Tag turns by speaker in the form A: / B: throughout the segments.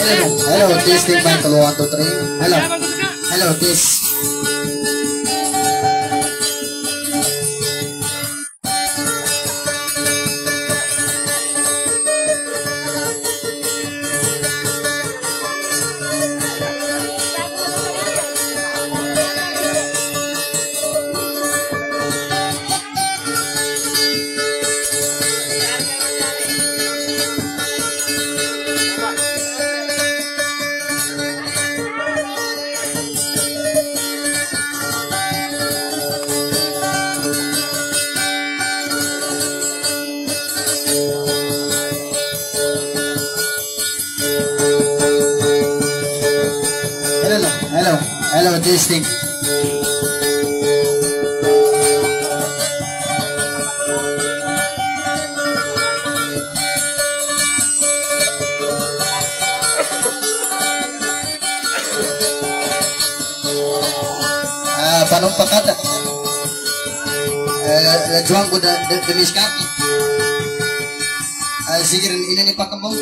A: Hello, testing bang, 1, 2, 3. Hello, test. Hello, testing. Panumpak kata. Juang ko demis kaki. Sige rin ini ni Pakambong.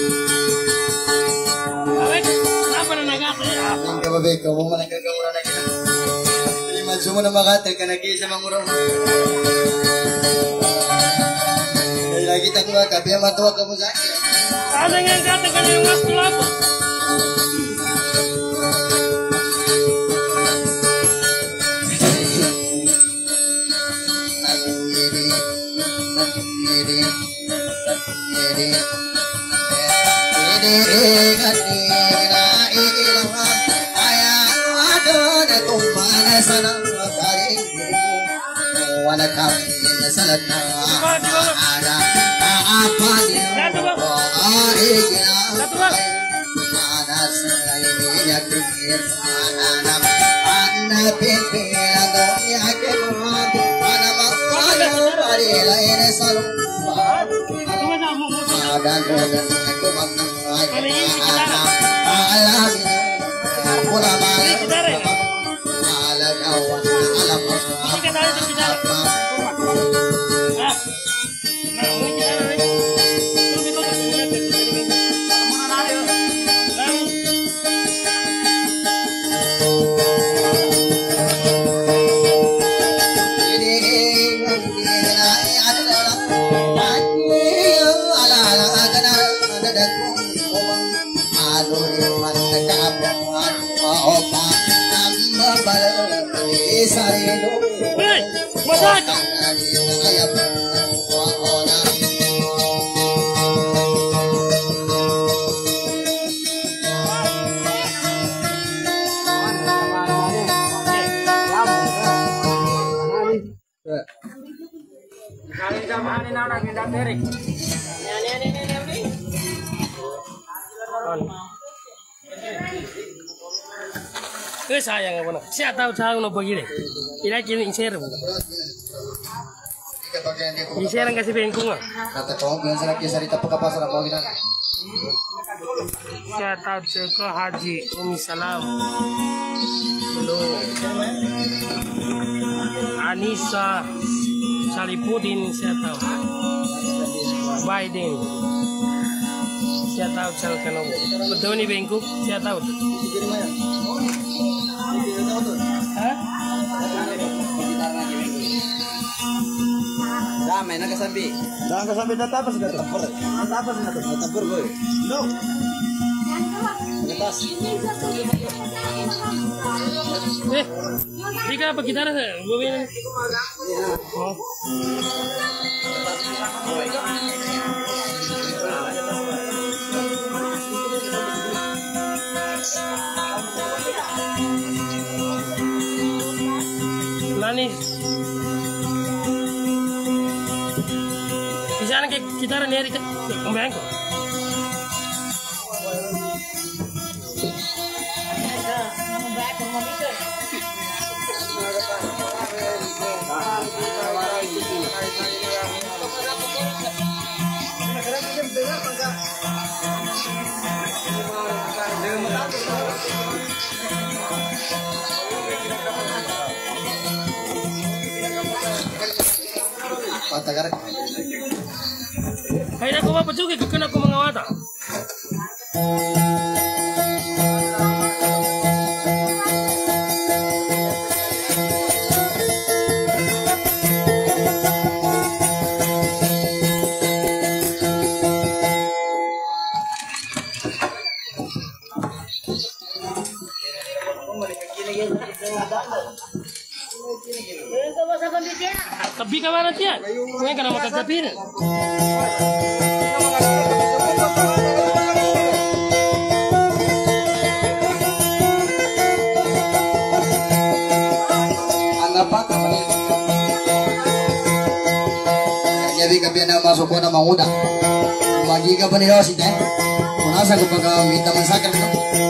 A: Ang kababe, kamu mana kamu na kita. Lima semua nama kata kena kisah mangurong. Dari lagi tak tua kabe matua kamu sakit.
B: Ada yang kata kena yang ngaku apa? Sayang apa nak? Siapa tahu cara nak begini? Ini kini share. Ini share yang kasih bengkung ah.
A: Kata kau biasa lagi cerita apa pasal apa gini?
B: Siapa tahu cekah Haji Umi Salam. Belum. Anissa Salipudin siapa tahu. Biden. Siapa tahu cara kena. Betul ni bengkung. Siapa tahu.
A: Damai nak kesambi. Jangan kesambi data apa sudah tapur. Data apa sudah tapur boy. No. Atas.
B: Tiga apa kita ada? Gue ini. Oh. Nani. Di sana kita ada nyari kembang. Kaya na ko ba pa juga kena ko mga wata. Tebi ka mana tiya? Ngayon ka na magkagapin.
A: Jadi kapian na masuk ko na manguda. Magi ka pa niyo si Tay. Kunasa ko pag minta mansakar ko.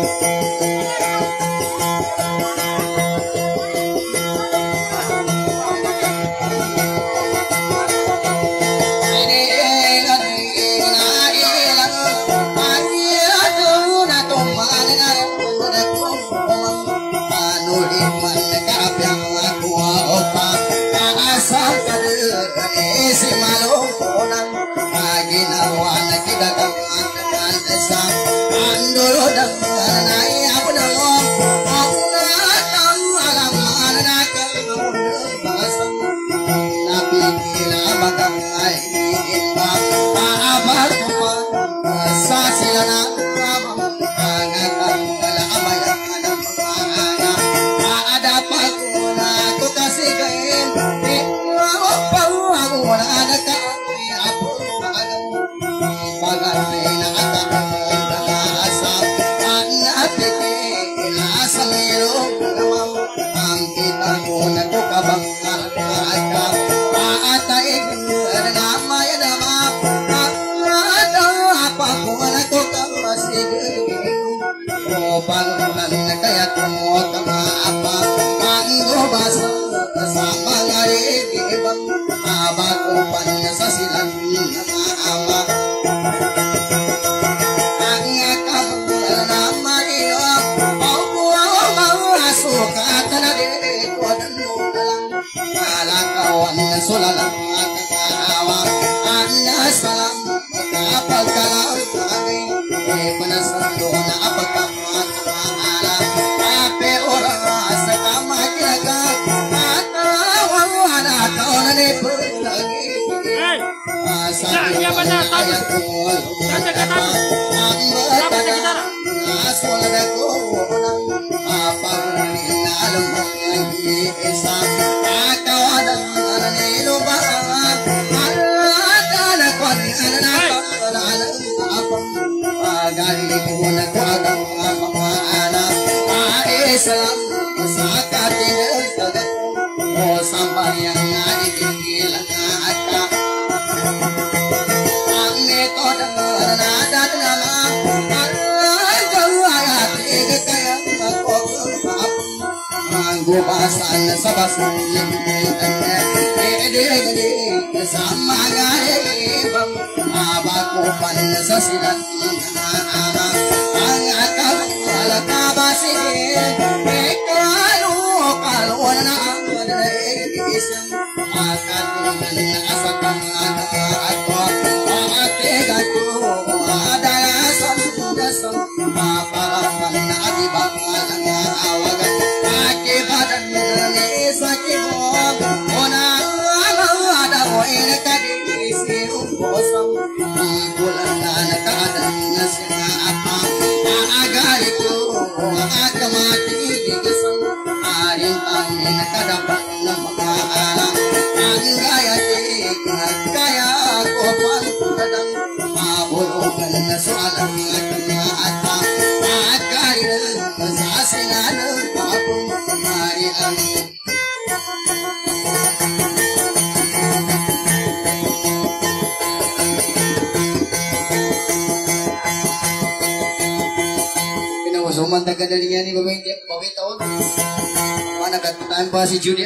A: Si Julia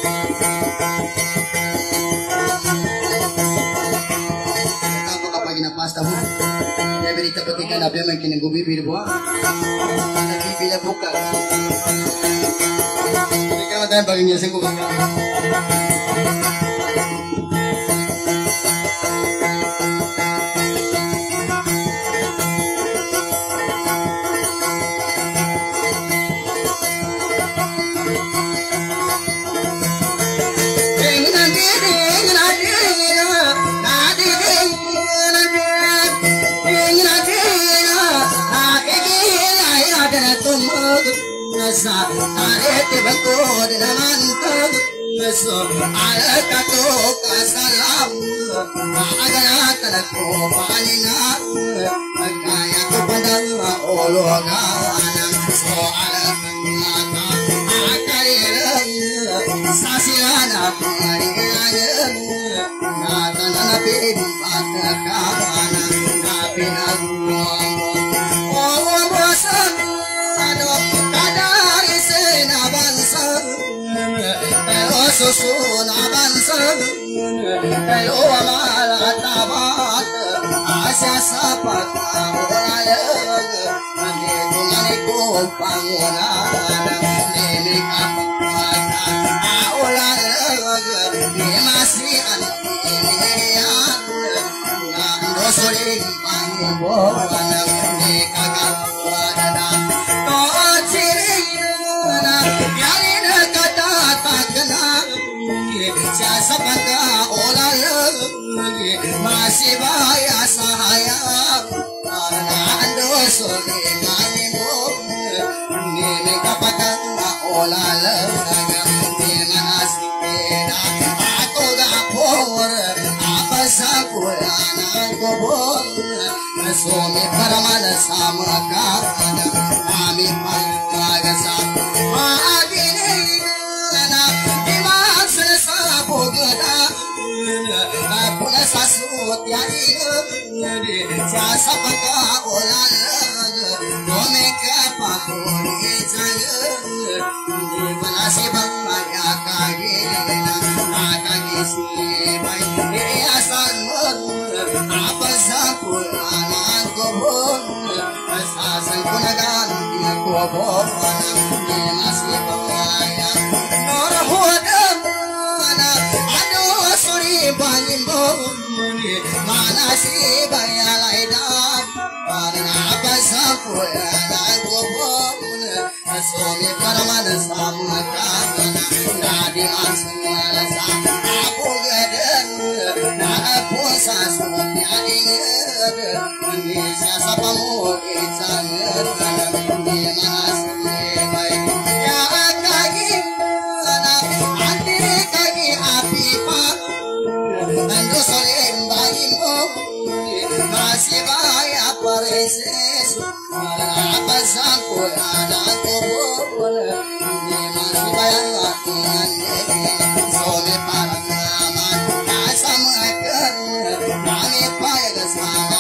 A: kapag ginapasta mo na berita patika na biya may kinagubibir buha nagibila buka hindi ka matayang pag inyasin ko kang so alakato kasalam agana ko palina kaya ko padang ologa so alakata akairang sasilana pariyan natana pin patakawana napinaguang oh bosan ano kadari sena bansan pero susun abansan pero amala tabat asya sapat olayag ane dumani ko pangulan nene kapata olayag masih aniyan ando soling pangibolan ne kagawada to chiriyana yarina kata takna siasa paka olayag masih bahaya sahaya ando soling pangibolan ne kapata olayag Somi paramana samakana ami pangagasa magine na dimasal sa bogada puna sasut yani jasa paka olal dome ka pakuri jang manasi bangaya kage na kage si bai asan apa sapurana sasan kunagan kubon masih pangaya norhodam ado suri banimbo mana si bayalaidam karena apa sapurana kubon somi paramana samakana nadi asmala sa apu gadan na apu sasut yaingad Indonesia sapamu icangat di mana baik ya kaki anak antri kaki api pak ando solim bagimu masih bahaya preses apa sangku anak kubur masih bayang latihan sore parang aman asam akan kami payah sama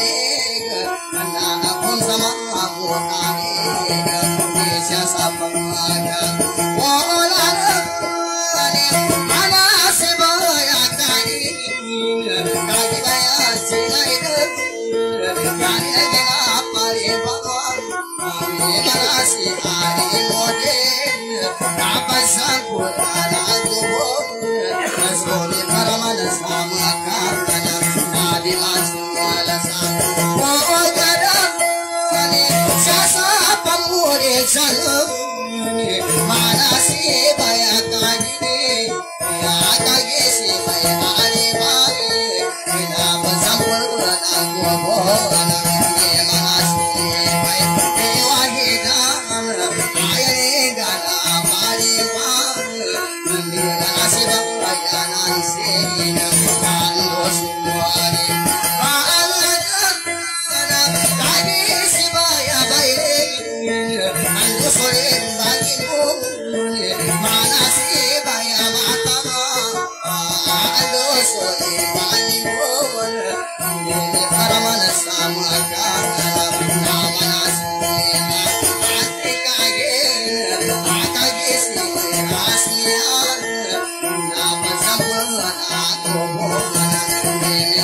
A: sama aku kami Indonesia sapangaga wala mana sebaya kali kali baya sinai kali dengan pari bawa kami marasi hari moden apa sangkut anak kubur masoli paramana sama karena nadi masuk alasan mana si banyak kali ya kaki si banyak kali bagi kita bersambung aku bohong mana si banyak kewahidan ayat gala bali bang mana si banyak nasi ando semua ni kaki si banyak baik ando sore bagimu mana si bayar mata ando sore bagimu ini para mana sama mana si hati kage kage si asmian nama sambungan aku ini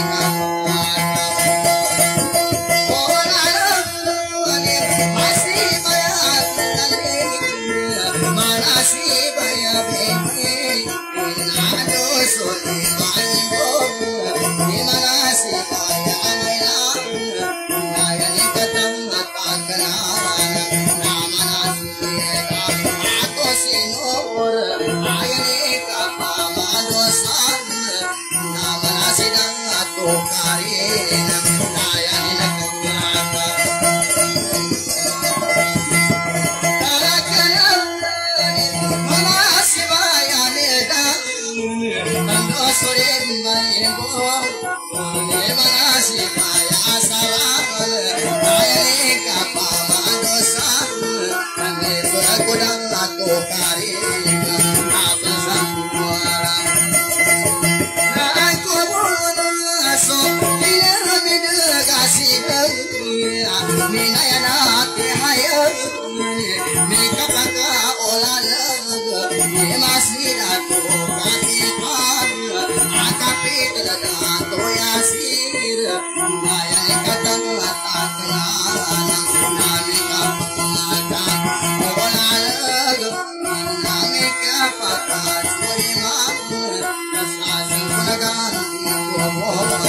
A: sore mai bo ne manasi maya salam ay ka pama dosa ne kodang ato kari abasan wara aku so ina midagasi minayana te hayo me kapaka olala me masira to katipan akapit lada to yasir ayale katang atakla nami kapaka olala nami kapaka surima asasi gunagan ko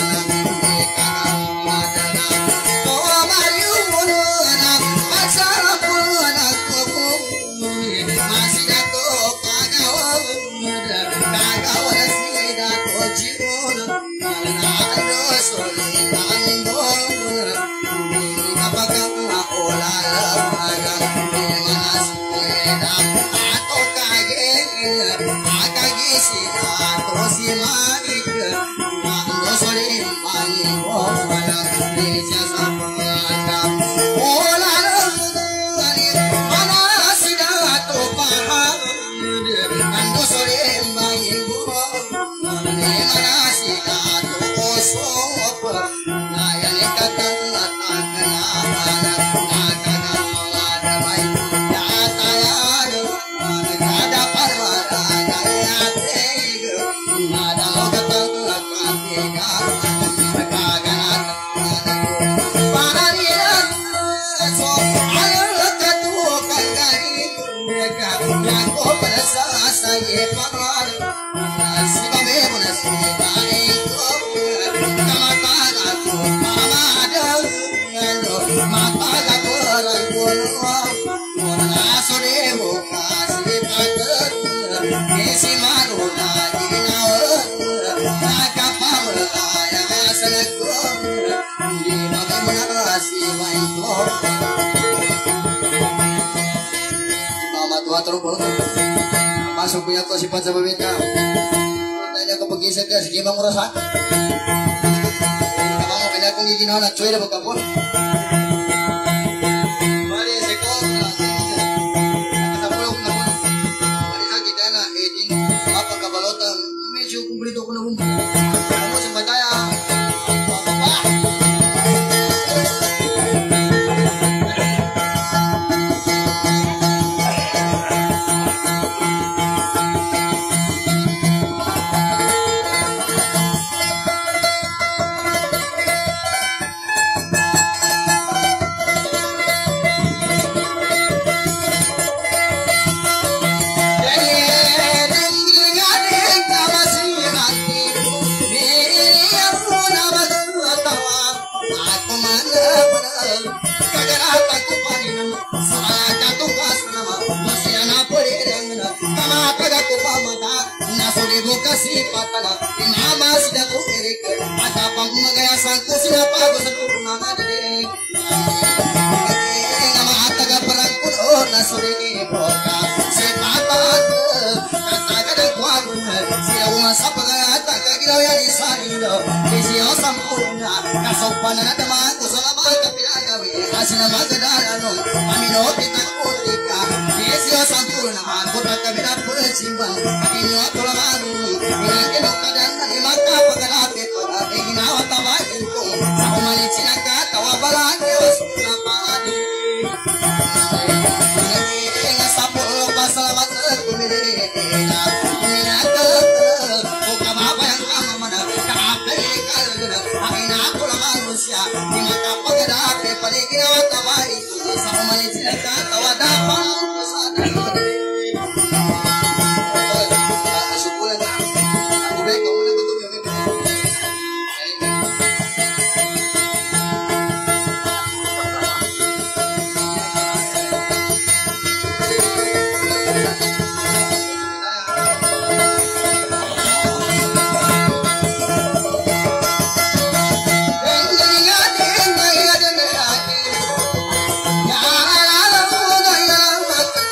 A: masuk punya kau sifat sama beta. Tanya kau pergi sekian segi mengurus aku. Kamu kena kau gigi nana cuy dah buka pun. Mari sekor. Kita pulang ke pun. Mari sakit anak edin apa kabalotan. Meju kumpul itu kena kumpul. Kamu sempat daya.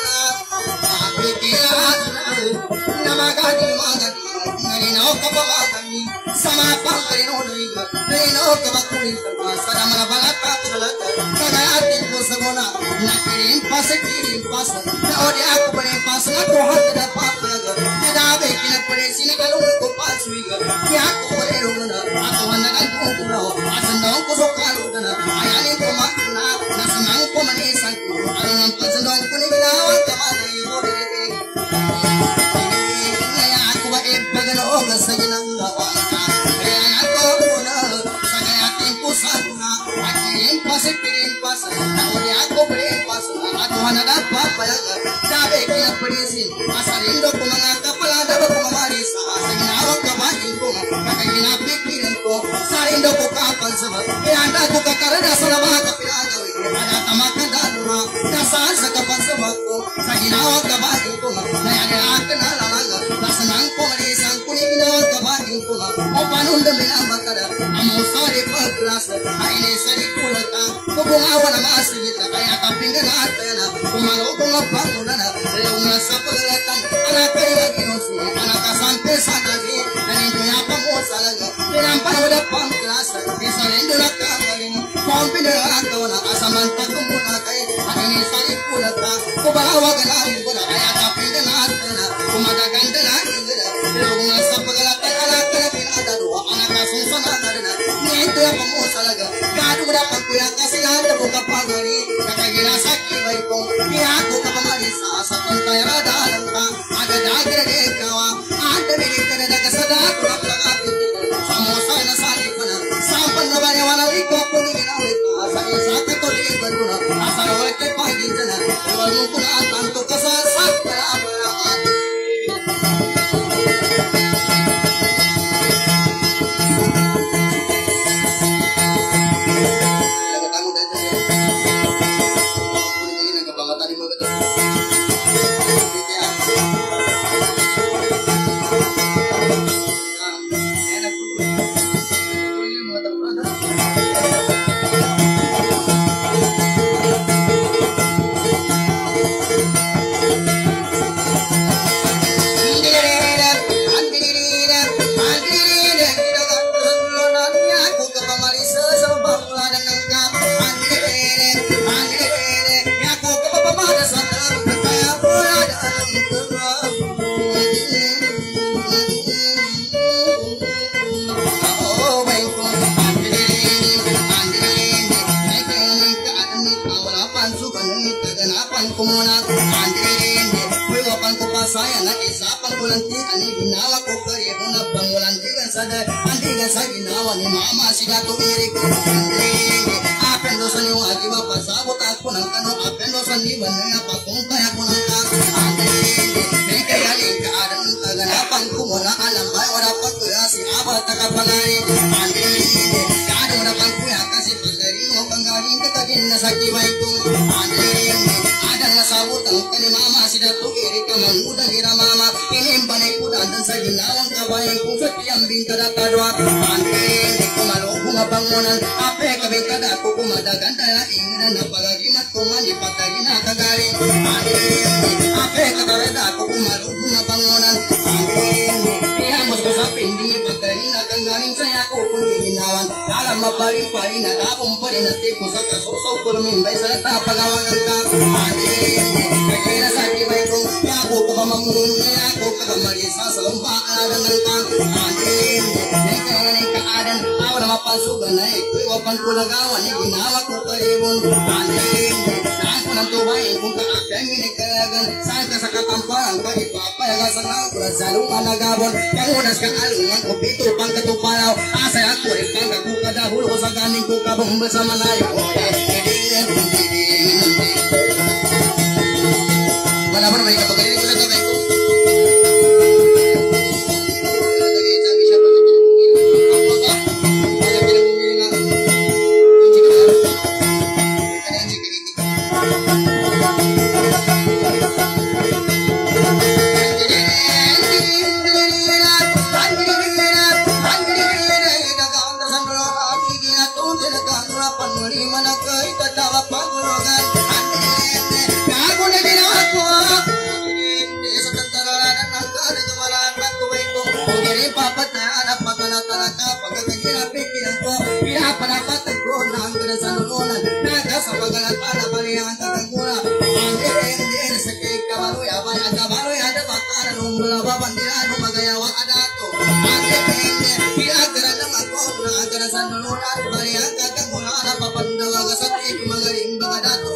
A: Nama kadi magadi, nari nau kapal. sama pangkalino liga reno kabakuri sana mana balata chalata kagatin ko sagona nakirin pas na odi aku bane pas na to hatta papaga dabe kina pare sine kalung ko paswiga ya ko pare runa aku handa kan ko na asandong ko sokalu dana ayani ko makna na samang ko mani sanku anang pasandong ko ni binawan kamali ko de ya aku ba e bagano ga saginang lawaka ya ko na sagayatin ko sana akirin pas na odi aku pare pas aku handa papaga dabe kina pare sin asarindo ko mga kapalada ba ko mamarisa saginawa ka ba ko kakagina pikirin ko sarindo ko kapan sama anda ko kakarada sa mga kapilada ana tamaka daluma nasa sa kapan sama ko saginawa ka ba ko nayane akna lalaga nasanang ko marisan ko ni ginawa ka ba ko o panunda minabakara amo sari paglas aine sari kulata ko bungawa na masigita kaya kapingan atena kumalo ko ngapangulana leunga sa paglatan anak kay maginosi anak kasante sa gabi nanito ya pamusalaga tinampan wala pang klasa isarendo na kagaling pompino akawala asamanta kumuna kay aine sari kulata ko balawaga na wala kaya kapingan atena kumadaganda na indira leunga sa paglatan anak kay pinadaro anak kasusana karena nito ya pamusalaga gadu na pagkuya kasi handa ko kapagari kakagina sa kibay ko ako kapamarisa sa pantayara dalangka aga dagre dekawa anda milikana nagasada kurapakapit samosa na salipana sampan na banyawana liko kuni ginawit asa isa katoliban ko na asa rawal kay pagintana iwan mo ko na tanto kasasak na abalaan saya na isapan ko lang ti ani ginawa ko kare mo na pangulanti kan sada andi kan sa ginawa ni mama sida to iri ko apendo sa ni agi ba pasabot ako nang kano apendo sa ni banaya papunta ako nang ka andi me kaya ling ka adan kaganapan ko mo na alam ba wala pa ko si abat ka panay andi kada wala pa ko ya kasi pagdari mo panggaling ka kagin na sa kibay ko andi adan na sabot ang kani mama sida to iri ka manguda gira mama inimbanay ko dan sa ginawang kabayan kung sa tiyambing kada kadwa andin ko maloko nga bangunan ape kabing kada ko kumadagan dala ingnan na pagagimat ko man ipatagi na kagaling andin ape kabarada ko kumaloko nga bangunan andin iyamos ko sa pindi ipatagi na kagaling saya ko kung ginawan alam mapari-pari na tapong pari na tiko sa kasusaw ko lumimbay sa tapagawangan ka andin kaya sa kibay ko ako kamamun ako kamarisa sa lumpaan ng kang andin kaya kaadan ako na mapasugan na iwapan ko lagawan ginawa ko karibon andin ako ng tubay kung kaakang inikayagan saan ka sa katamparan ka ipapayaga sa nakura sa lunga nagabon pangunas kang alungan ko pito pang katupalaw asay ako rin kang kakukadahul ko sa ganing ko kabong bersama layo wala mo na may kapagaling ko sa tabay ko Panuli manakay katawa pagulugan na tanaka pagkakagina pikiran ko pinapanapatan ko na ang ganasanununan nagkasapagalan para balihan kagaguna hindi sa kikabaroy abay at kabaroy ada bakaran nung babandira nung magayawa adato hindi pinagaran ng ako na ang ganasanununan balihan kagaguna na papandawa sa tiko magaling mga dato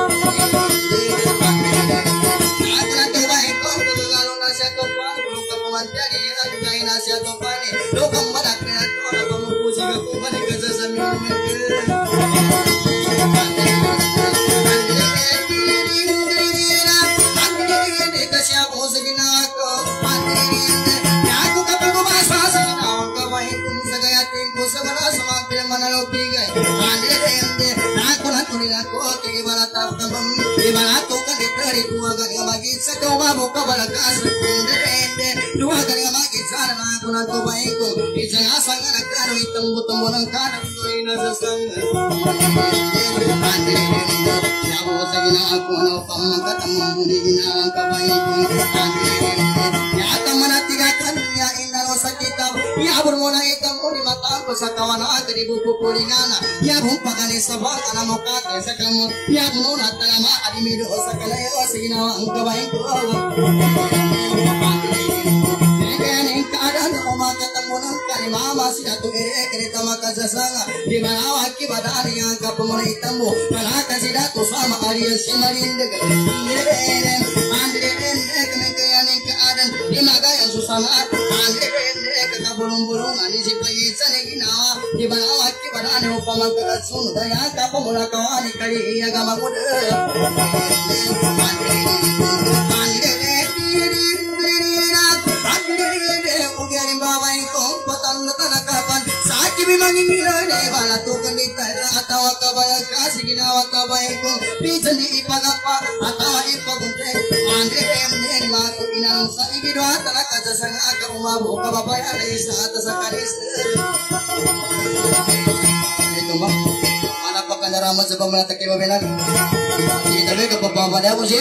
A: sa kawan at ibupo pulingana ya bumpakani sa baka na mukha sa kamo ya puno na talama adimido sa kalayo sa ginawa ang kabayan ko kaning kaadaan umakatamo ng kalimama siya to kereta makasasanga di manawa kibadani ang kapamuna itambo kalata sila to sama ariya simarindag andren kaning kayaning kaadaan di magayang susama andren kakabulong-bulong ani si payisa ni ginawa di manawa kibadani upamang kakatsun daya kapamuna kawani kali iya gamagud atawa kabayang kasi ginawa kabayang ko pisan di ipagapa atawa ipagunte andre emnen matu inang sa ibidwa talaka sa sanga ka umabo kababayan ay sa atas sa kalis ito ba anak pa kanaraman sa pamalatak kay babelan hindi tabi kapapamada ko siya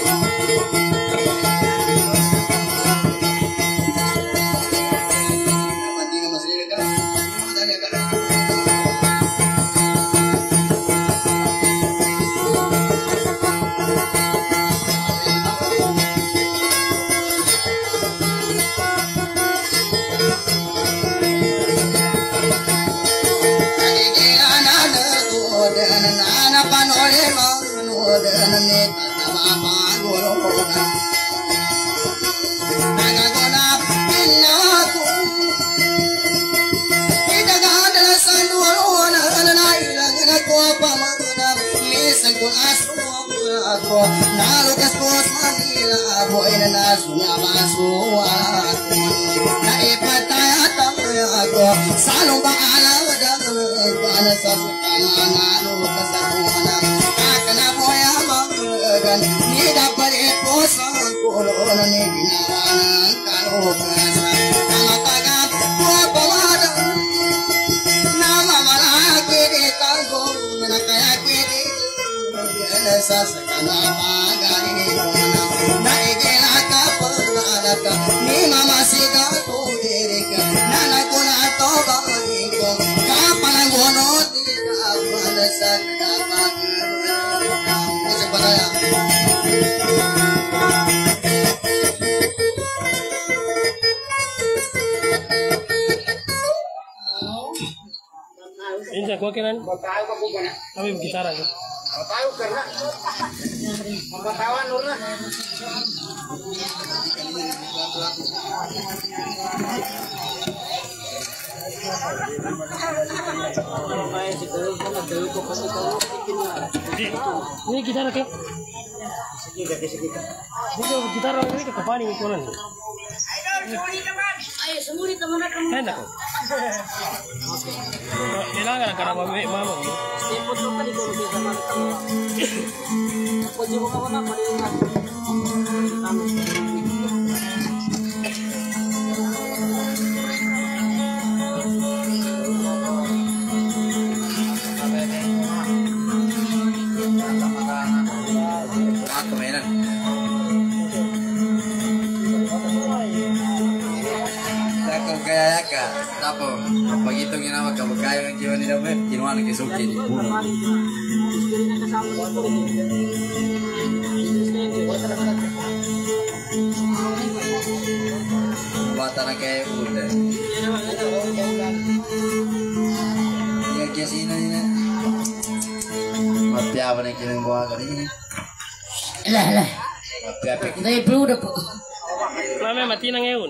A: nalukas ko sa Manila boy na nasunya masuwat naipatayat ako salong baalaw dagana sa sukamana lukas ako na akana boy amagan ni dapat po sa kulo na ni ginawa ng kalukas kamatagat po pamada na mamalaki di tango na kaya kwede sa sakana magari naigela ka paglalaka ni mama siga tuirika nanakuna to bago kapanangono tira pada sa kadapag sa palaya
B: Inja ko kenan
C: Batayo ka po gana.
B: kami gitara ko
C: Batayo karena. Mabatawan nurna.
B: ini gitara ke
C: Sige.
B: Dito gitara ini ke kapani ko nan
D: Ayo, sumuri teman aku.
B: enak ko kailangan ka na mama mo
D: Sipot ko pa di ko rin sa mga tao. Pwede mo ka na palingat.
E: kaya ka. Tapo, kapag itong ginawa ka, magkayo ng jiwa nila mo, kinuha ng kisuki ni Puno. Bata na kaya ulit. Iya kaya sino nila. Mapiawa na kinang buha ka rin.
A: Alah.
E: Mapiawa ka.
A: Dahil bro na po.
B: Mama mati na ngayon.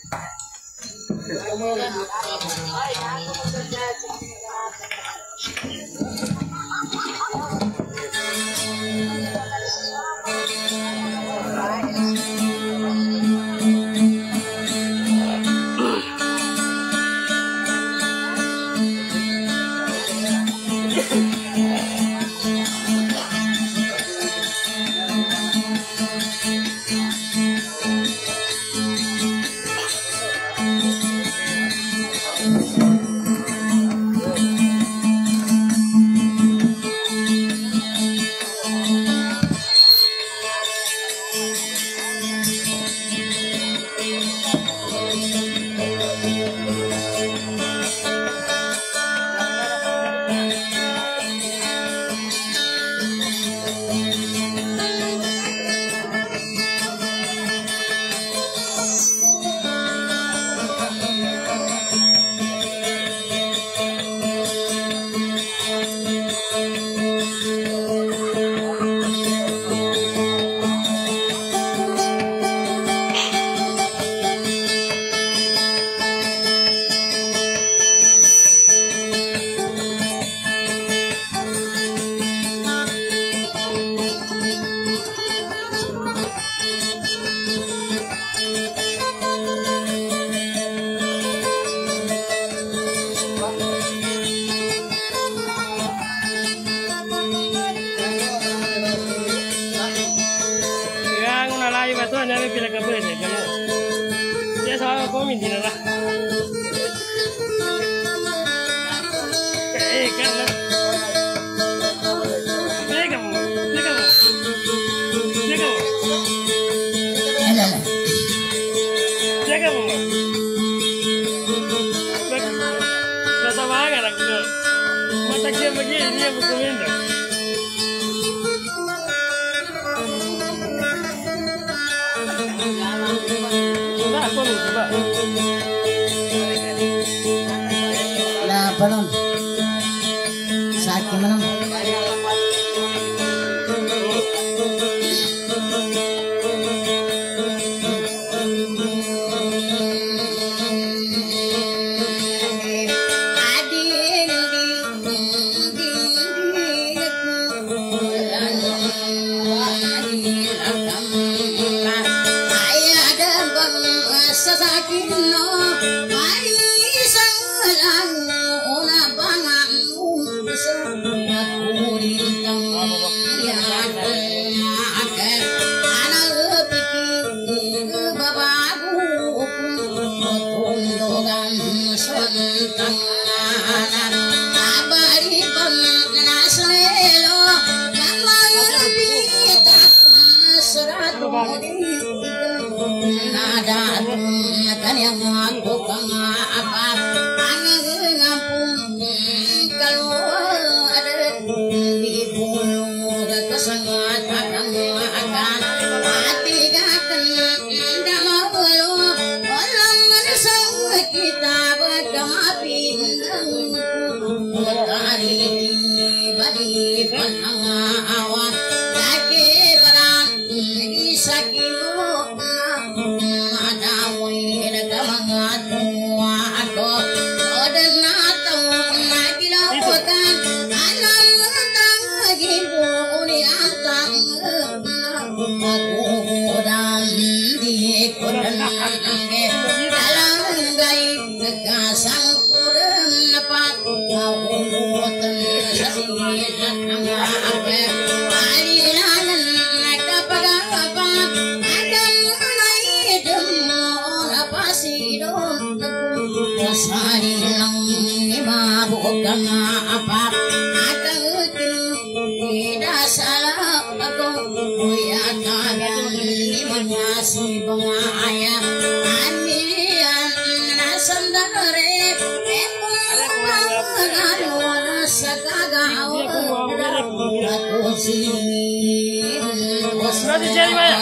A: Balon. Saat gimana? Ayah,
B: Cari Maya.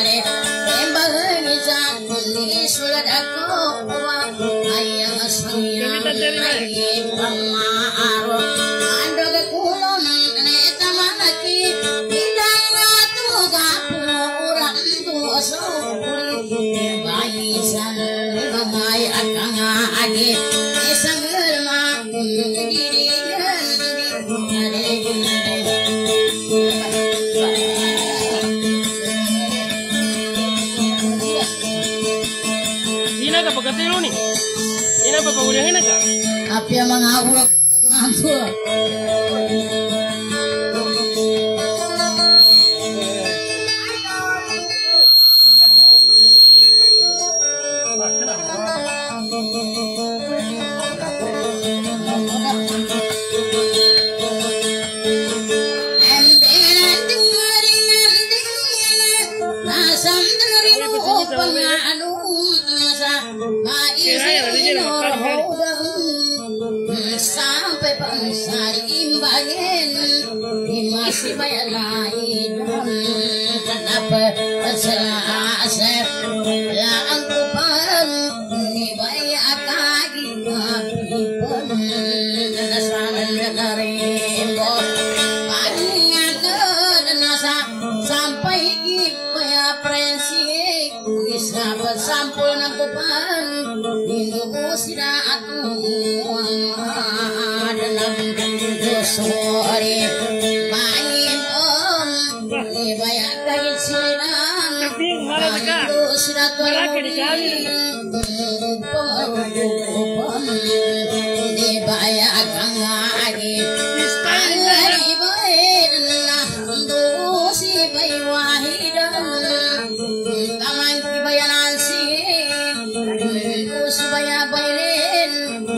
B: Ina ka pagkatilo ni. Ina pa pagulihin ka.
A: Api ang mga ulok. Ampun. Sampai pangsari imbangin masih banyak lain kenapa selasa yang kupan ini banyak kaki tapi pun dasar dari bor panjang nasa sampai kipaya presik bisa bersampul nak kupan Hindu sida aku dalam sore main banyak kali silang Hindu sida di banyak lagi hari baik Hindu si bayi wahidan taman kibayanan si supaya bairin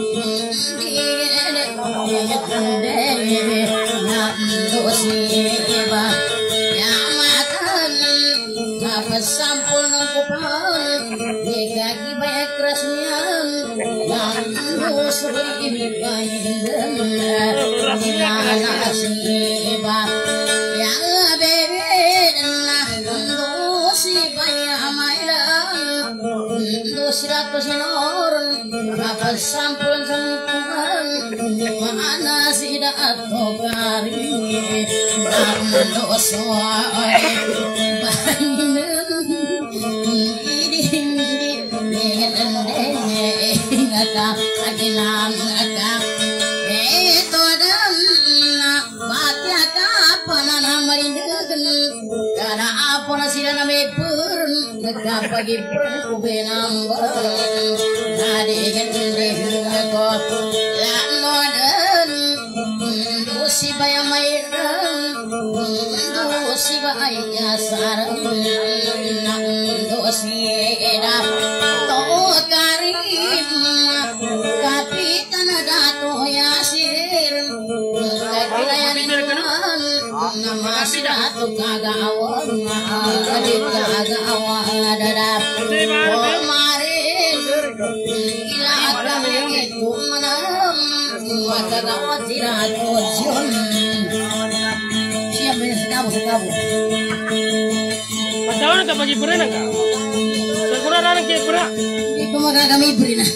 A: sampul ng kupang Nagagi bayak kerasnya Yang suri ibigayin Nasiba Yang bebed Nando si bayak mailang Nando sirato sinoron Kapag sampul ng kupang Mana sida ato kari Nando soy pagi kubenam dosi bayamairan dosi bayanya sarang dosi eda to karim kapitan dato yasir kagirayan nama siratu kagawan kadit kagawan dadap kemarin ila kami itu menam kagawan siratu jon siap sekabu
B: Padahal ka pagi pernah ka? Segura anak ke pernah.
A: Iku maka kami beri na.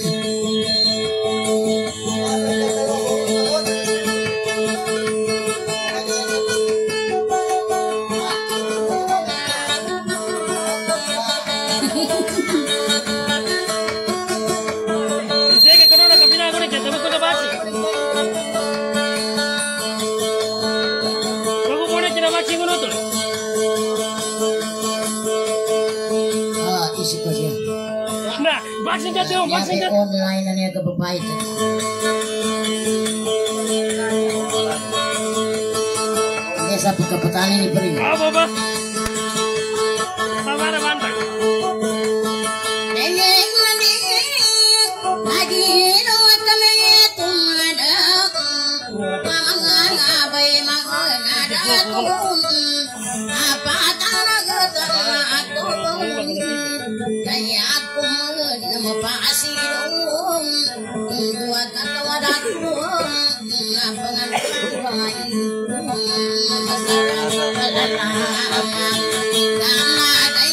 B: Saya ke kono nak kapina kono je tamu kono basi. Bago kono kina basi kono to.
A: Isi ko siya.
B: Nah, basi jate on basi jate.
A: Online na niya kapapait. Desa pagkapatani ni Peri.
B: Apa ba? Samara bantang.
A: Nengeng mandi lagi no kami tumadak. Mangabay mangadadak. Apa talaga ako kaya ako mapasilong huwag katawadak ko napangan buhay masarap kalalaman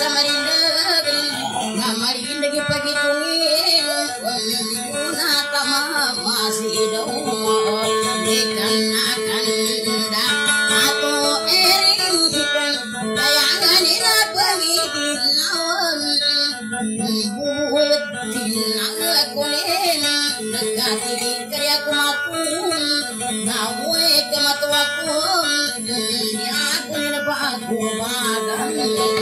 A: samarinda ngamarinda gi pagi kuning na tama masih daumah dikarenakan da atau erin hikan bayangan ina pagi naon bulat tinang kuning dekati karya kumaku nawe kematuaku dia aku ni bagu badan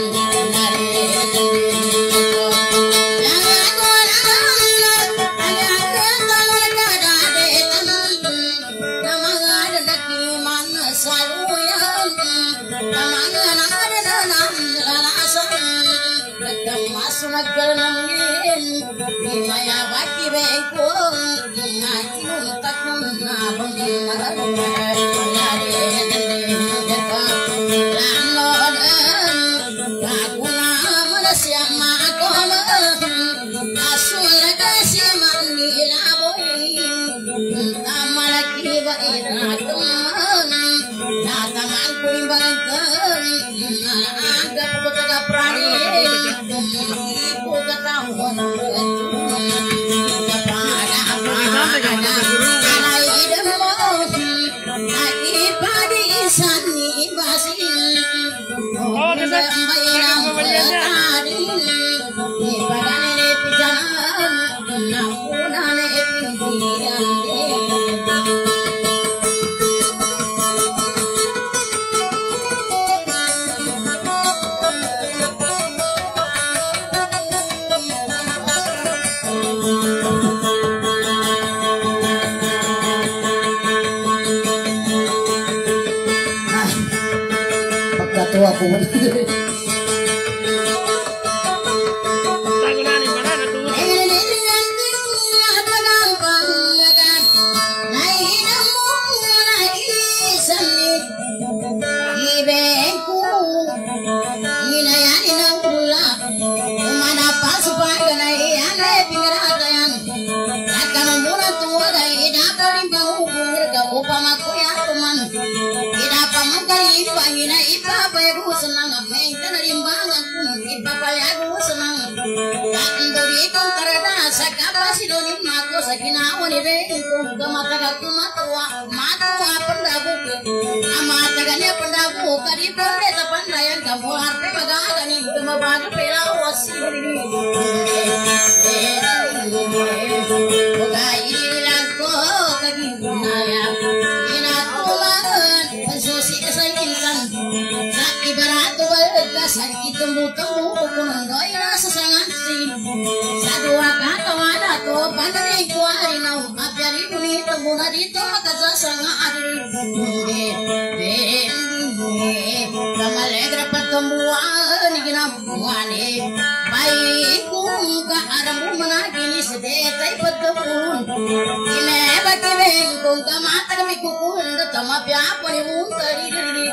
A: aku sakit temu-temu kumanggoy na sasangan si sa dua kata wala to pandari ko ay na apyari kuni temu na dito makasasanga ari kamalegra patombuan ginabuane baik kung kaaramu managini sedetay patapun ineba kibeng kung kamata kami kukun tama piapo ni muntari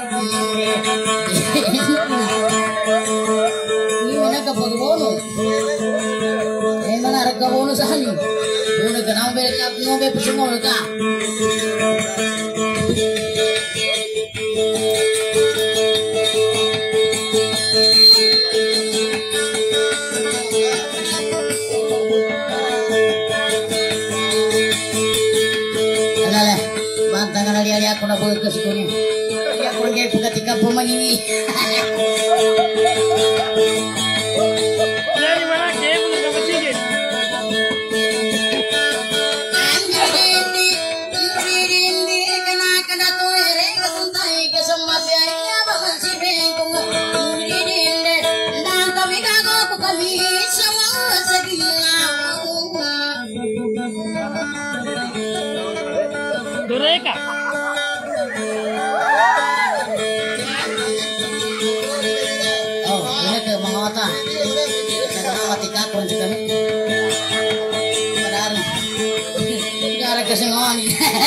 A: ini mana kapagbono mana ragabono sa hani una ganang belak no be pusumo ka alala bantangan ali aku na buat ke sukuni ya ko ngay pagkatika pumanini
B: Dureka.
A: Oh, ini ke mga mata. Saya mati kakon juga nih. Padahal gara kesengon.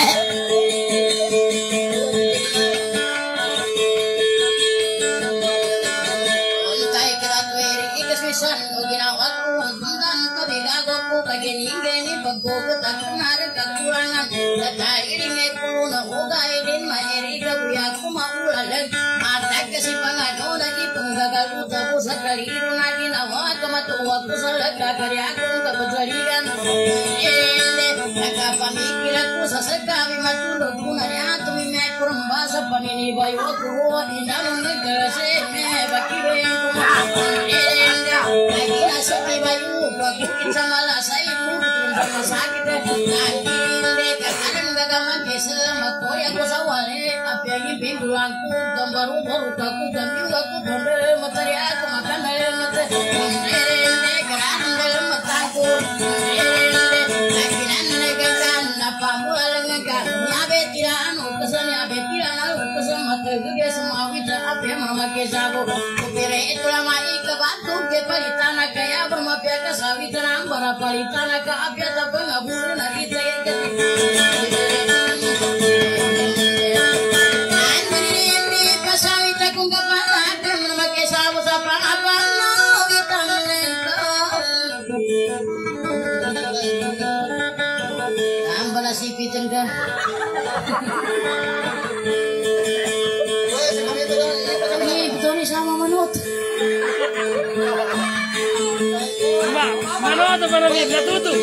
A: Untai keratweri ikeswisan ginawa ko hanggang kabigago ko kagini-gini paggugot at narin kakurangan tatay rin ay puno ugay din mairi kabuya kumaulalag matag kasi pangayo lagi penggagal utapu sakali lagi nawa kamatuwa ko sa lagkakari akong kapataligan nakapamikilan ko sa sagabi matulog ko na niya tumimay kurang basa paninibayo ko inanong nagkasi bakirin ko lagi nasa tibayo pagkukit sa malasay mo masakit hindi kakalang gagaman kesa matoy ako sa wali apyagi pindulang ko gambaru baru kaku gambing aku donde matari aku makan dalam mata hindi kerana dalam mataku lakinan negakan apa mualang negakan nyabe tiran ukesan nyabe tiran ukesan mata gede semua wita apya mama kesago kupire itu lama ika batu ke palitana kaya bermapya ke sawitana bara palitana ke apya tapi ngabur nari saya pasawita kung kapala kung magkasama sa pangapano itang lento ang balasipitan ka ito ni sama manot
B: Manot apa namanya? Natutu.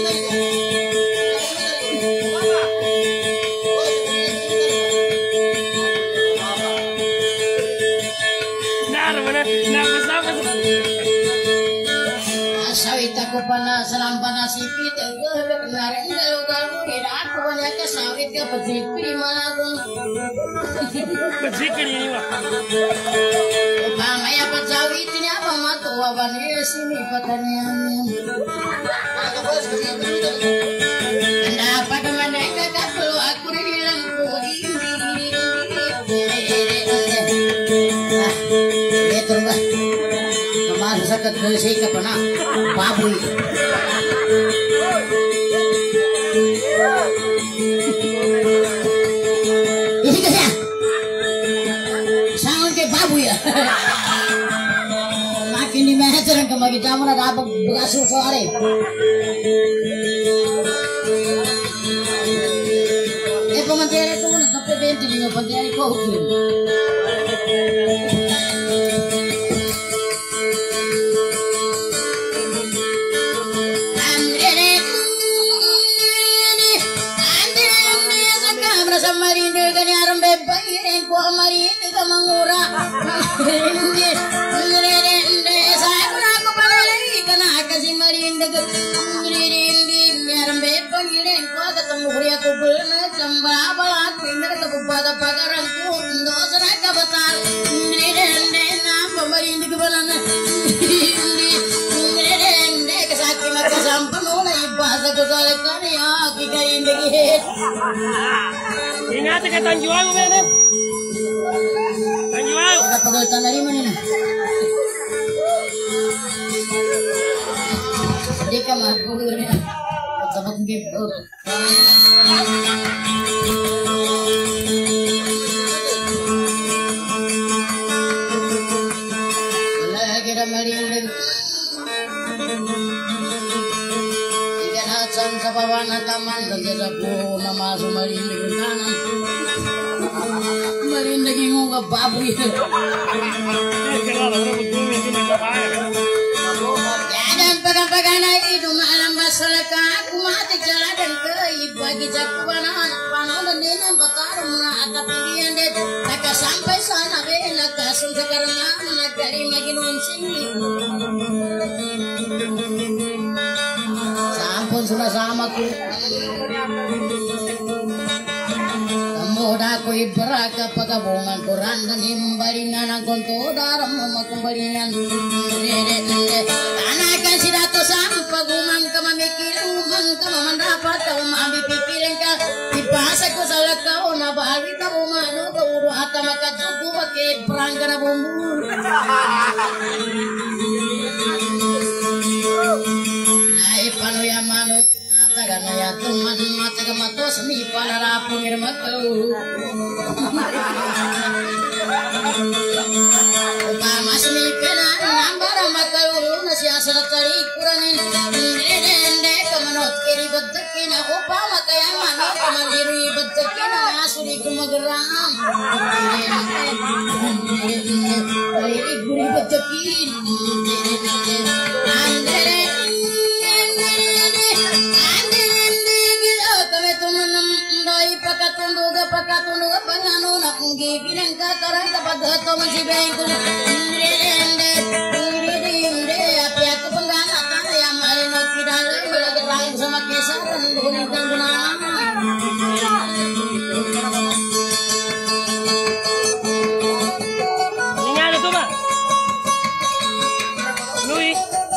A: Sawit ako pa na salampa na sipit kemarin galu-galu kira aku banyak sawit ke pezikri malagung
B: Pezikri ini mah.
A: Pamaya sawit ini apa matua bani sini pertanian kenapa kemana kakak perlu aku dibilang itu mbak kemarin sakit bersih ke pernah babuy isi kasih sangat ke babuy ya makin di meter ke bagi jamu ada apa begasu sore pemantian itu nak sampai benti dengan pemantian itu hukum Samarinda ganyaram bebayin ko amarin ka mangura hindi sa ko palay kana kasi marinda hindi ganyaram bebayin ko katong huriya ko bulna sambabala pingar ka pupada pagaran ko ndo sa kabatar hindi na marinda ka balana hindi kasaki magkasampa mo na ibasa ko sa kanya kikarinda gihit
B: Ingat ke Tanjuang mana? Tanjuang.
A: Ada pegawai dari mana nih? Dia kamar kuburnya. Tempat gitu. Lagi ada malin. Sa pawana taman kerja po nama sumarin di kanan marin lagi ngomong babuy jangan pegang-pegang itu malam masalah aku mati jalan ke bagi jakuan panon dan dinam batarung atap pilihan deh tak sampai sana bela kasum sekarang nak dari lagi nonsing sampun sudah sama ku kamu ko ibraka pagabungan kuran dan himbaringan ang konto daram makumbaringan tanakan si dato sampagumang ka mamikirumang ka mamandapat ka mamipipirin ka ipasa ko sa lakaw na bali ka bumano ka uro at makatsuko bakit perang ka na bumur Naipano ya manok tagana ya teman mata kamato semi panara pengirmakau Utama semi penan nambara makau nasi asal tari kuranin dende kamanot kiri betekin aku pama kaya manok kamandiru
F: cekin asuri kumageram. Dari guri becekin. Pakatunduga panganuna kungi pinang kakarang kapag hato masibengkul. Api aku penggana kaya malino kidalo malagay sama kesaran duning tanggunaan.
B: Ingat itu mah. Lui.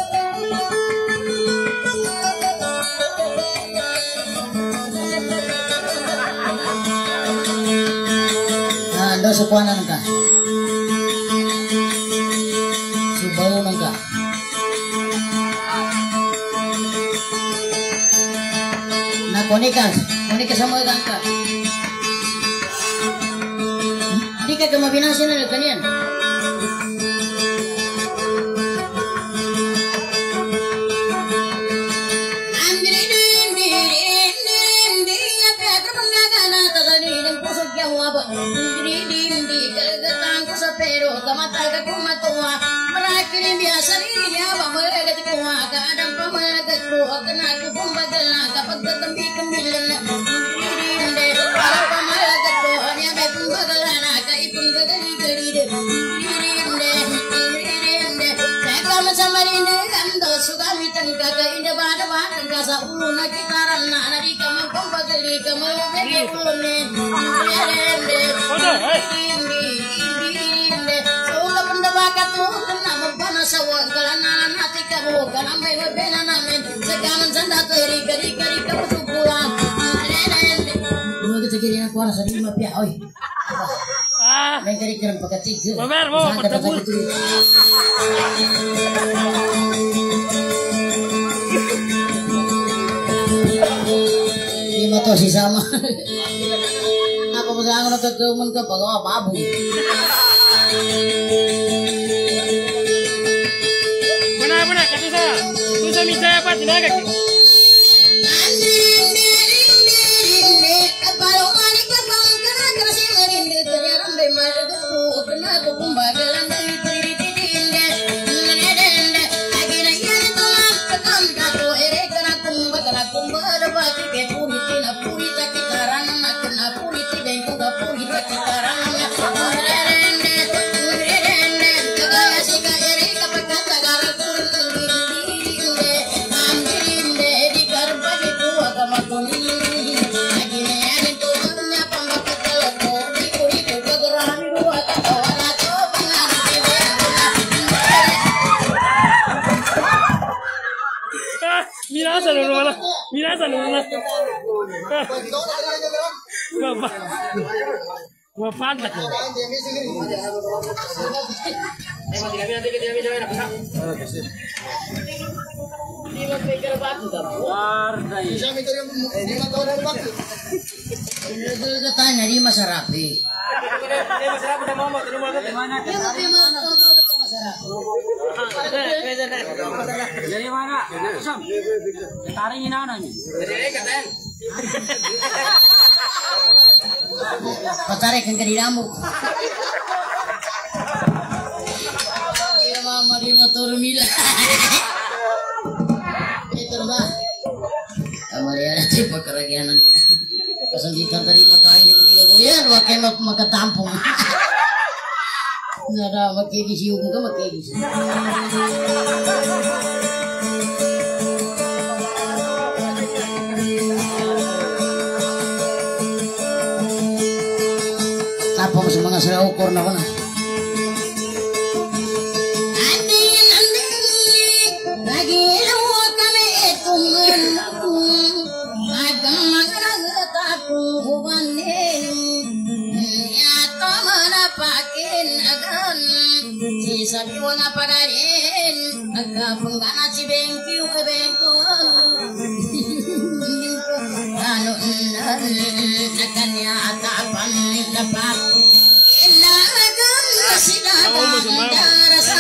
F: Ando sukuanan ka. Subaw nang ka. Na konika sama ka. Di ka mabinasin na kanian. Pero kamataga kumatua merakirin biasa niya pamagat kuha kadang pamagat kuha kena ku pembagala kapag tatambi kambilan inde para pamagat kuha niya may pembagala na kaipun gagali inde sekam samarinde gando sugamitan kaga inde bada bada kasa uluna kitaran na nari kamang pembagali kamang bege ulune inde sawang kalana nati kabu kalambe bena namen segaman sanda keri kamu sukulang dua kita kiri nak kuara sadi lima pia oi main keri kerem pakai tiga
B: mau bertemu
F: lima to si sama aku pegang nak kemen ke pagawa babu
B: benar kata saya susah misai apa tidak kaki Minasa nuna. Gua pantat.
F: Tanya di Mas Rafi.
D: Dari mana? Taring ini mana nih?
F: Patarik yang di rambut. Iya mama di motor mila. Itu mbak. Amalia tipe keragiannya. Kesenditan tadi makain di menila boyan, wakil maka tampung. Nggak ada makai di siung ke makai di siung. Apa masih mengasih ukur nak mana? Lagi awak kami itu mengaku, agam mengaku takku bukanin. Pakin agan si sabi wala pagarin agapangana si bengkiu ke bengko ano nakanya atapan dapat ina agan sila darasa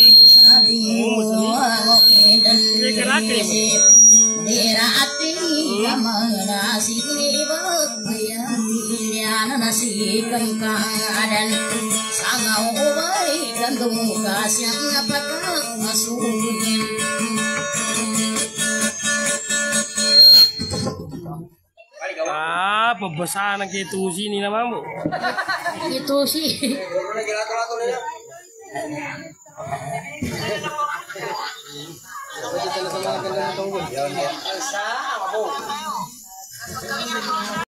F: abi dan diraati nasi ya nasi kengkadan sangau baik dan tunggas yang apakah masukin
B: Pebesaran gitu sini namamu.
F: itu sih
D: Sama, Bu.